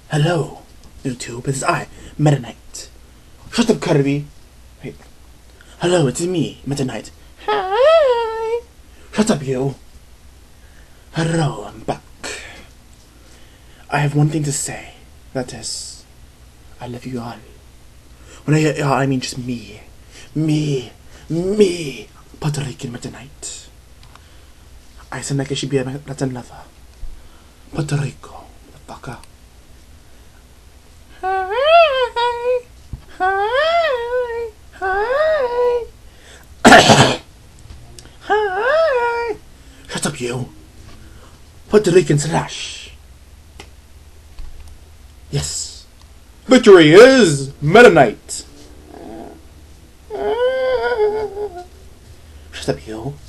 Hello, YouTube. It is I, Meta Knight. Shut up, Kirby. Wait. Hello, it is me, Meta Knight. Hi. Shut up, you. Hello, I'm back. I have one thing to say. That is, I love you all. When I say all, I mean just me. Me. Puerto Rican Meta Knight. I sound like I should be a Latin lover. Puerto Rico, motherfucker. Hi. Hi. Shut up, you. Puerto Rican slash. Yes. Victory is Meta Knight. Shut up, you.